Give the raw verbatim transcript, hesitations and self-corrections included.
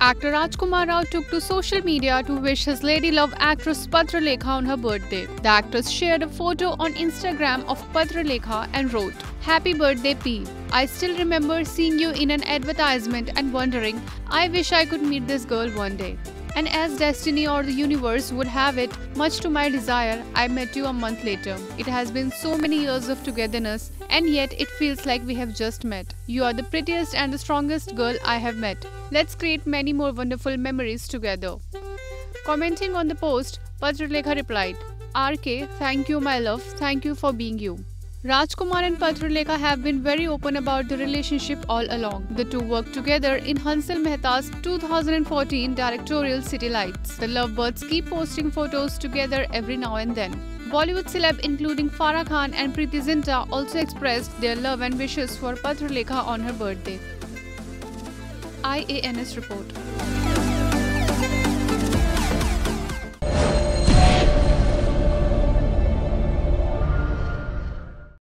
Actor Rajkummar Rao took to social media to wish his lady love actress Patralekhaa on her birthday. The actress shared a photo on Instagram of Patralekhaa and wrote, "Happy birthday P. I still remember seeing you in an advertisement and wondering, I wish I could meet this girl one day. And as destiny or the universe would have it, much to my desire, I met you a month later. It has been so many years of togetherness, and yet it feels like we have just met. You are the prettiest and the strongest girl I have met. Let's create many more wonderful memories together." Commenting on the post, Patralekhaa replied, "R K, thank you my love, thank you for being you." Rajkummar and Patralekhaa have been very open about the relationship all along. The two worked together in Hansal Mehta's two thousand fourteen directorial City Lights. The lovebirds keep posting photos together every now and then. Bollywood celeb including Farah Khan and Preity Zinta also expressed their love and wishes for Patralekhaa on her birthday. I A N S report.